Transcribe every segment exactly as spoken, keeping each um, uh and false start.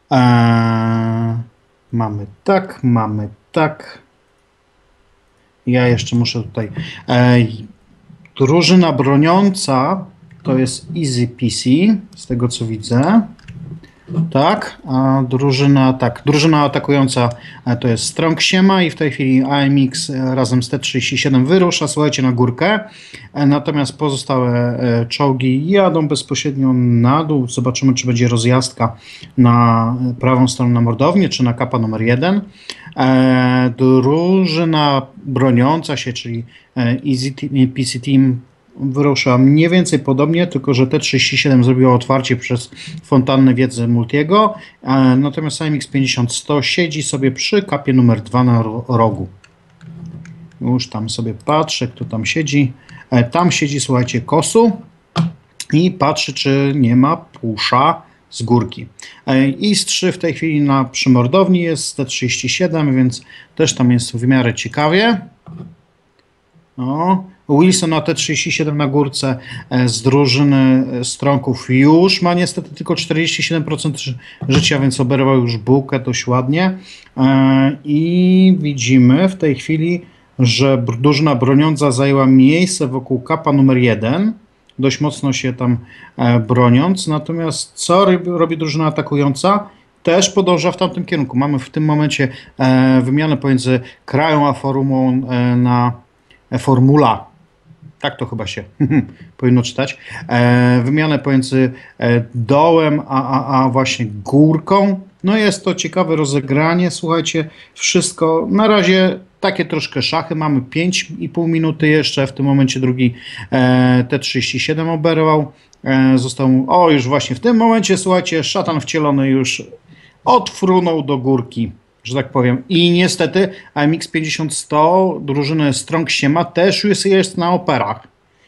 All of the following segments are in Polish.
Eee, mamy tak, mamy tak. Ja jeszcze muszę tutaj. Eee, drużyna broniąca to jest easy peasy, z tego co widzę. Tak, a drużyna, tak, drużyna atakująca e, to jest Strong Siema i w tej chwili A M X e, razem z T trzydzieści siedem wyrusza, słuchajcie, na górkę. E, Natomiast pozostałe e, czołgi jadą bezpośrednio na dół. Zobaczymy, czy będzie rozjazdka na prawą stronę na mordownię, czy na kapa numer jeden. E, Drużyna broniąca się, czyli e, Easy Team, P C Team, wyrusza mniej więcej podobnie, tylko że T trzydzieści siedem zrobiło otwarcie przez fontannę wiedzy Multiego, e, natomiast A M X pięćdziesiąt sto siedzi sobie przy kapie numer dwa na ro- rogu. Już tam sobie patrzę, kto tam siedzi. E, tam siedzi, słuchajcie, Kosu i patrzy, czy nie ma pusza z górki. E, I z trzy w tej chwili na przymordowni jest T trzydzieści siedem, więc też tam jest w miarę ciekawie. O, Wilson na T trzydzieści siedem na górce e, z drużyny e, Strongów już ma niestety tylko czterdzieści siedem procent ży- życia, więc oberwał już bułkę dość ładnie. E, I widzimy w tej chwili, że br- drużyna broniąca zajęła miejsce wokół kapa numer jeden, dość mocno się tam e, broniąc. Natomiast co robi, robi drużyna atakująca? Też podąża w tamtym kierunku. Mamy w tym momencie e, wymianę pomiędzy krają a formułą e, na e, formula. Tak to chyba się powinno czytać. E, wymianę pomiędzy e, dołem a, a, a właśnie górką. No jest to ciekawe rozegranie. Słuchajcie, wszystko na razie takie troszkę szachy. Mamy pięć i pół minuty jeszcze. W tym momencie drugi e, T trzydzieści siedem oberwał. E, został mu, o już właśnie w tym momencie, słuchajcie, szatan wcielony już odfrunął do górki, że tak powiem. I niestety A M X pięćdziesiąt sto drużyny Strong Siema też już jest na operach.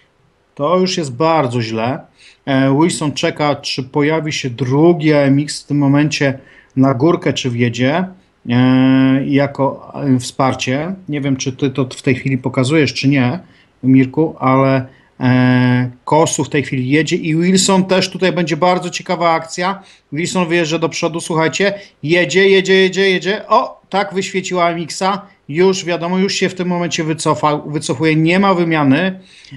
To już jest bardzo źle. E, Wilson czeka, czy pojawi się drugi A M X w tym momencie na górkę, czy wjedzie e, jako e, wsparcie. Nie wiem, czy ty to w tej chwili pokazujesz, czy nie, Mirku, ale e, Kosu w tej chwili jedzie i Wilson też tutaj będzie bardzo ciekawa akcja. Wilson wyjeżdża do przodu, słuchajcie, jedzie, jedzie, jedzie, jedzie. O, tak wyświeciła A M X-a. Już wiadomo, już się w tym momencie wycofał, wycofuje, nie ma wymiany.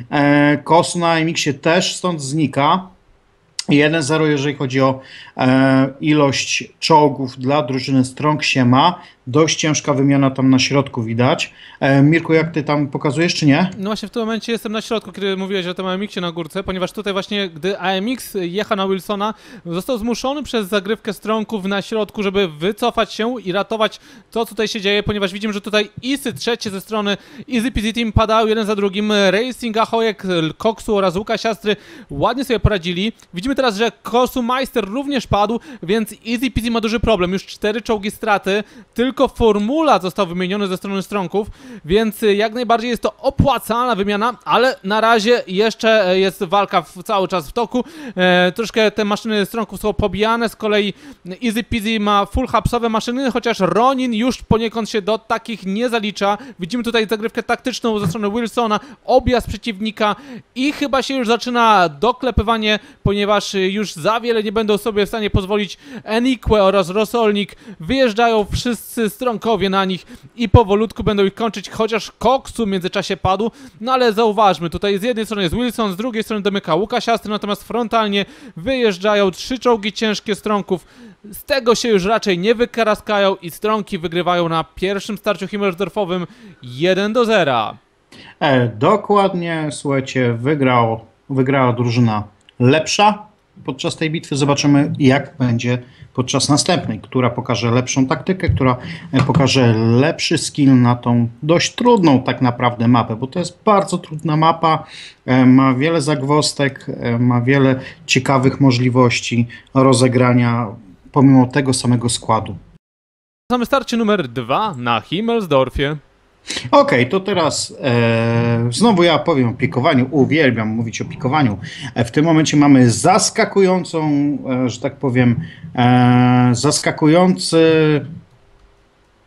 E, Kosu na A M X-ie też stąd znika. jeden zero, jeżeli chodzi o e, ilość czołgów dla drużyny Strong Siema. Dość ciężka wymiana tam na środku widać. E, Mirku, jak ty tam pokazujesz, czy nie? No właśnie w tym momencie jestem na środku, kiedy mówiłeś o tym A M X-ie na górce, ponieważ tutaj właśnie, gdy A M X jechał na Wilsona, został zmuszony przez zagrywkę Strongów na środku, żeby wycofać się i ratować to, co tutaj się dzieje, ponieważ widzimy, że tutaj Isy trzecie ze strony Easy Peasy Team padały jeden za drugim. Racing, Ahojek, Koksu oraz Łukasz Siastry ładnie sobie poradzili. Widzimy teraz, że Kosu Meister również padł, więc Easy Peasy ma duży problem. Już cztery czołgi straty, tylko Formula został wymieniony ze strony Strongów, więc jak najbardziej jest to opłacalna wymiana, ale na razie jeszcze jest walka w, cały czas w toku. E, troszkę te maszyny Strongów są pobijane, z kolei Easy Peasy ma full hapsowe maszyny, chociaż Ronin już poniekąd się do takich nie zalicza. Widzimy tutaj zagrywkę taktyczną ze strony Wilsona, objazd przeciwnika i chyba się już zaczyna doklepywanie, ponieważ już za wiele nie będą sobie w stanie pozwolić Enique oraz Rosolnik. Wyjeżdżają wszyscy Strongowie na nich i powolutku będą ich kończyć, chociaż Koksu w międzyczasie padł. No ale zauważmy, tutaj z jednej strony jest Wilson, z drugiej strony domyka Łukasz Siastry, natomiast frontalnie wyjeżdżają trzy czołgi ciężkie Strongów. Z tego się już raczej nie wykaraskają i Strongi wygrywają na pierwszym starciu Himmersdorfowym jeden do zera. E, dokładnie, słuchajcie, wygrał, wygrała drużyna lepsza podczas tej bitwy. Zobaczymy, jak będzie podczas następnej, która pokaże lepszą taktykę, która pokaże lepszy skill na tą dość trudną tak naprawdę mapę, bo to jest bardzo trudna mapa, e, ma wiele zagwozdek, e, ma wiele ciekawych możliwości rozegrania pomimo tego samego składu. Mamy starcie numer dwa na Himmelsdorfie. Okej, okay, to teraz e, znowu ja powiem o pikowaniu. Uwielbiam mówić o pikowaniu. E, w tym momencie mamy zaskakującą, e, że tak powiem, e, zaskakujący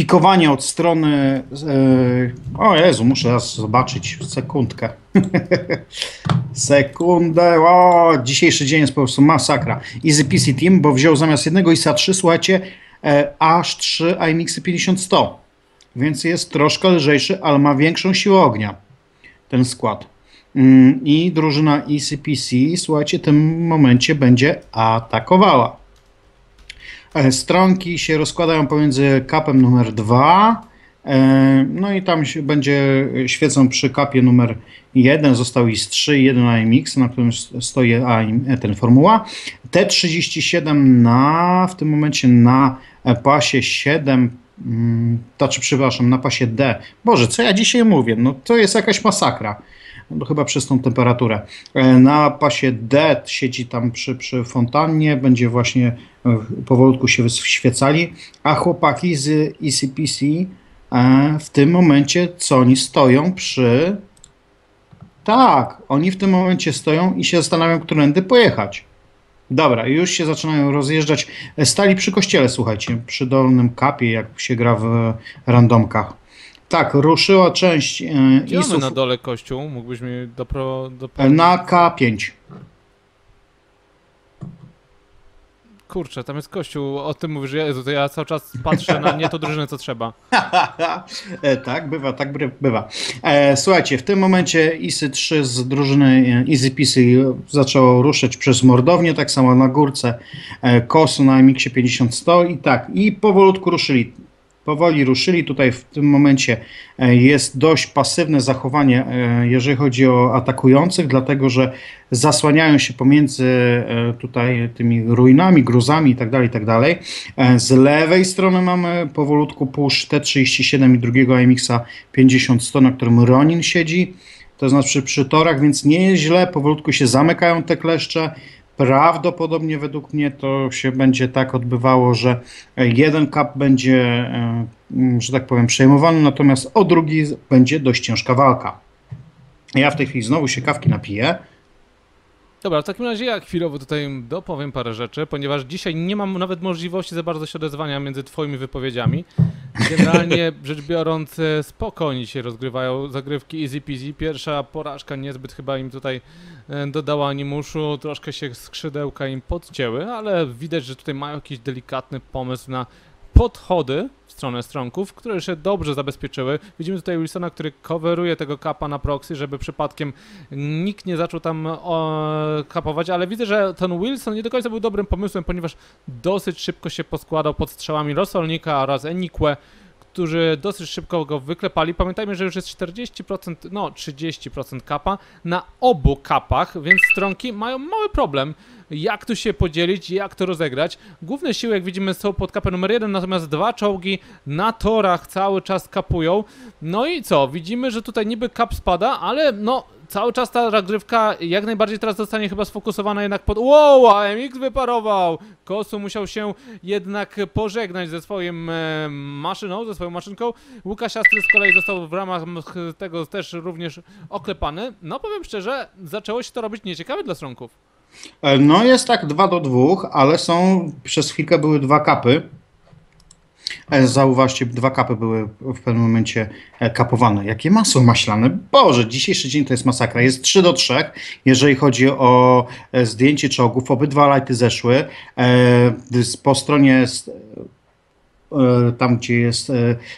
pikowanie od strony... E, o Jezu, muszę raz zobaczyć, sekundkę. Sekundę, o, dzisiejszy dzień jest po prostu masakra. Easy Peasy Team, bo wziął zamiast jednego I S A trzy, słuchajcie, e, aż trzy A M X pięćdziesiąt sto. Więc jest troszkę lżejszy, ale ma większą siłę ognia ten skład. Mm, I drużyna Easy Peasy, słuchajcie, w tym momencie będzie atakowała. E, stronki się rozkładają pomiędzy kapem numer dwa. No i tam się będzie świecą przy kapie numer jeden, został I S trzy i jeden A M X, na którym stoi ten formuła. T trzydzieści siedem na, w tym momencie na pasie siedem, znaczy przepraszam, na pasie D. Boże, co ja dzisiaj mówię? No to jest jakaś masakra. No chyba przez tą temperaturę. Na pasie D siedzi tam przy, przy fontannie, będzie właśnie powolutku się wyświecali, a chłopaki z Easy Peasy w tym momencie, co oni stoją przy... Tak, oni w tym momencie stoją i się zastanawiają, którędy pojechać. Dobra, już się zaczynają rozjeżdżać. Stali przy kościele, słuchajcie, przy dolnym kapie, jak się gra w randomkach. Tak, ruszyła część... Gdzie mamy na dole kościół? Mógłbyś mi dopro... dopro... Na K pięć. Kurczę, tam jest kościół, o tym mówisz, Jezu, to ja cały czas patrzę na nie tą drużynę, co trzeba. Tak, bywa, tak bywa. E, słuchajcie, w tym momencie I S Y trzy z drużyny Easy Peasy zaczęło ruszać przez Mordownię, tak samo na górce e, Kosu na A M X pięćdziesiąt sto i tak, i powolutku ruszyli. Powoli ruszyli. Tutaj w tym momencie jest dość pasywne zachowanie, jeżeli chodzi o atakujących, dlatego że zasłaniają się pomiędzy tutaj tymi ruinami, gruzami itd., itd. Z lewej strony mamy powolutku push T trzydzieści siedem i drugiego A M X pięćdziesiąt sto, na którym Ronin siedzi, to znaczy przy torach, więc nie jest źle, powolutku się zamykają te kleszcze. Prawdopodobnie według mnie to się będzie tak odbywało, że jeden kap będzie, że tak powiem, przejmowany, natomiast o drugi będzie dość ciężka walka. Ja w tej chwili znowu się kawki napiję. Dobra, w takim razie ja chwilowo tutaj dopowiem parę rzeczy, ponieważ dzisiaj nie mam nawet możliwości za bardzo się odezwania między twoimi wypowiedziami. Generalnie rzecz biorąc, spokojnie się rozgrywają zagrywki Easy Peasy. Pierwsza porażka niezbyt chyba im tutaj dodała animuszu, troszkę się skrzydełka im podcięły, ale widać, że tutaj mają jakiś delikatny pomysł na podchody w stronę stronków, które się dobrze zabezpieczyły. Widzimy tutaj Wilsona, który coveruje tego kapa na proxy, żeby przypadkiem nikt nie zaczął tam o, kapować, ale widzę, że ten Wilson nie do końca był dobrym pomysłem, ponieważ dosyć szybko się poskładał pod strzałami Rosolnika oraz Enique, którzy dosyć szybko go wyklepali. Pamiętajmy, że już jest czterdzieści procent, no trzydzieści procent kapa na obu kapach, więc stronki mają mały problem, jak tu się podzielić, jak to rozegrać. Główne siły, jak widzimy, są pod kapem numer jeden, natomiast dwa czołgi na torach cały czas kapują. No i co? Widzimy, że tutaj niby kap spada, ale no cały czas ta rozgrywka jak najbardziej teraz zostanie chyba sfokusowana jednak pod... Wow, A M X wyparował! Kosu musiał się jednak pożegnać ze swoim e, maszyną, ze swoją maszynką. Łukasz Astry z kolei został w ramach tego też również oklepany. No powiem szczerze, zaczęło się to robić nieciekawe dla stronków. No jest tak dwa do dwóch, ale są, przez chwilkę były dwa kapy. Zauważcie, dwa kapy były w pewnym momencie kapowane. Jakie masło maślane. Boże, dzisiejszy dzień to jest masakra. Jest trzy do trzech, jeżeli chodzi o zdjęcie czołgów. Obydwa lighty zeszły. Po stronie tam, gdzie jest...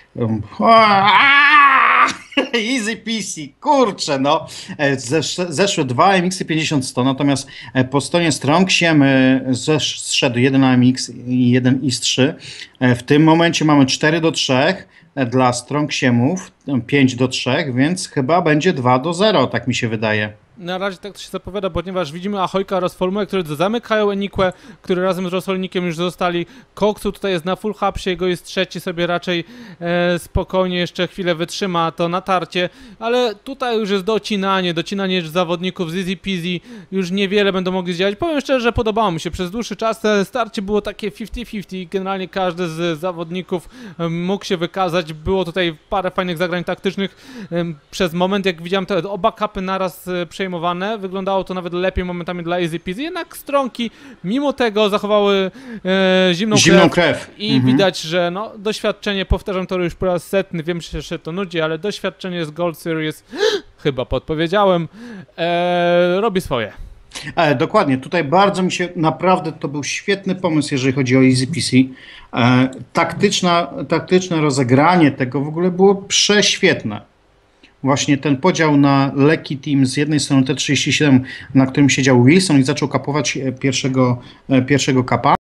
Easy Peasy, kurczę, no. Zesz, zeszły dwa A M X pięćdziesiąt sto, natomiast po stronie Strongiem zeszedł jeden A M X i jeden I S trzy. W tym momencie mamy cztery do trzech dla Strongsiemów, pięć do trzech, więc chyba będzie dwa do zera, tak mi się wydaje. Na razie tak to się zapowiada, ponieważ widzimy Ahojka oraz Formułę, które zamykają Enique, które razem z Rosolnikiem już zostali. Koksu tutaj jest na full hapsie, jego jest trzeci, sobie raczej e, spokojnie jeszcze chwilę wytrzyma to natarcie, ale tutaj już jest docinanie, docinanie zawodników z Easy Peasy, już niewiele będą mogli zdziałać. Powiem szczerze, że podobało mi się, przez dłuższy czas starcie było takie fifty fifty, generalnie każdy z zawodników mógł się wykazać, było tutaj parę fajnych zagrań taktycznych. Przez moment, jak widziałem, te oba kapy naraz przejmowały przejmowane, wyglądało to nawet lepiej momentami dla Easy Peasy, jednak stronki mimo tego zachowały e, zimną, Zimną krew, krew. i Mhm. widać, że no, doświadczenie, powtarzam to już po raz setny, wiem, że się to nudzi, ale doświadczenie z Gold Series, chyba podpowiedziałem, e, robi swoje. E, dokładnie, tutaj bardzo mi się, naprawdę to był świetny pomysł, jeżeli chodzi o Easy P C. E, taktyczna, taktyczne rozegranie tego w ogóle było prześwietne. Właśnie ten podział na lekki team z jednej strony T trzydzieści siedem, na którym siedział Wilson i zaczął kapować e, pierwszego, e, pierwszego kapa.